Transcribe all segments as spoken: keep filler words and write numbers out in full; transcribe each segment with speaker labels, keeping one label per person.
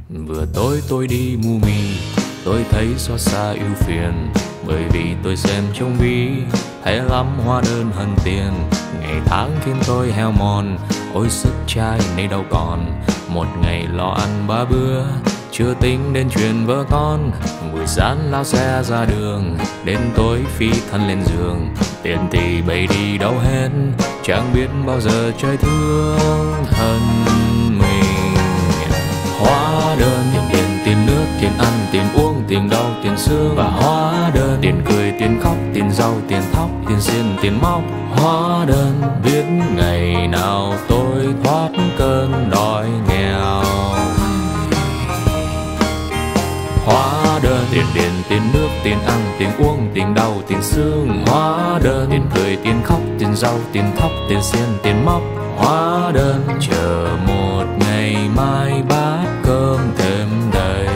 Speaker 1: Vừa tối tôi đi mù mị, tôi thấy xót xa ưu phiền, bởi vì tôi xem trong ví thấy lắm hóa đơn hơn tiền. Ngày tháng khiến tôi heo mòn, ôi sức trai nay đâu còn. Một ngày lo ăn ba bữa, chưa tính đến chuyện vợ con. Buổi sáng lao xe ra đường, đến tối phi thân lên giường. Tiền thì bay đi đâu hết, chẳng biết bao giờ trời thương thân mình. Hóa đơn tiền điện, tiền nước, tiền ăn, tiền uống, tiền đau, tiền xương và hóa đơn tiền cười, tiền khóc, tiền giàu, tiền thóc, tiền xiên, tiền móc. Hóa đơn biết ngày nào tôi thoát cơn đói nghèo. Hóa đơn tiền điện, tiền nước, tiền ăn, tiền uống, tiền đau, tiền xương. Hóa đơn tiền cười, tiền khóc, tiền giàu, tiền thóc, tiền xiên, tiền móc. Hóa đơn chờ một ngày mai bát cơm thêm đầy.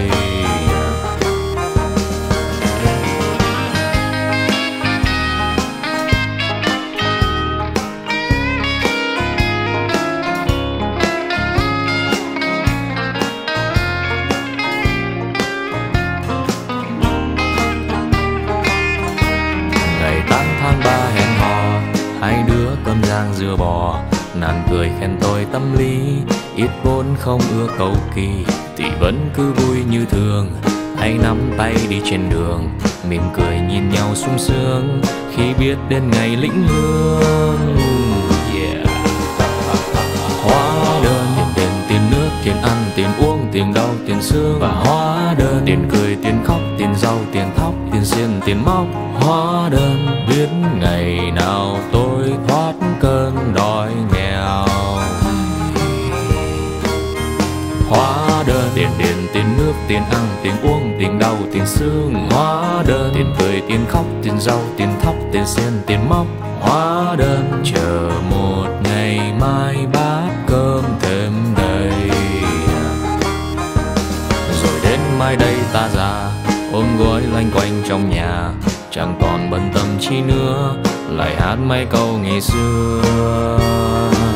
Speaker 1: Ngày tám tháng ba hẹn hò, hai đứa cơm rang dưa bò. Nàng cười khen tôi tâm lý, ít vốn không ưa cầu kỳ, thì vẫn cứ vui như thường. Hay nắm tay đi trên đường, mỉm cười nhìn nhau sung sướng, khi biết đến ngày lĩnh lương. Yeah. Hóa đơn tiền điện, tiền nước, tiền ăn, tiền uống, tiền đau, tiền xương và hóa đơn tiền cười, tiền khóc, tiền giàu, tiền thóc, tiền xiên, tiền móc. Hóa đơn biết ngày nào tôi thoát cơn đói nghèo. Hóa đơn tiền điện, tiền nước, tiền ăn, tiền uống, tiền đau, tiền xương. Hóa đơn tiền cười, tiền khóc, tiền giàu, tiền thóc, tiền xiên, tiền móc. Hóa đơn chờ một ngày mai bát cơm thêm đầy. Rồi đến mai đây ta già, ôm gối loanh quanh trong nhà, chẳng còn bận tâm chi nữa, lại hát mấy câu ngày xưa.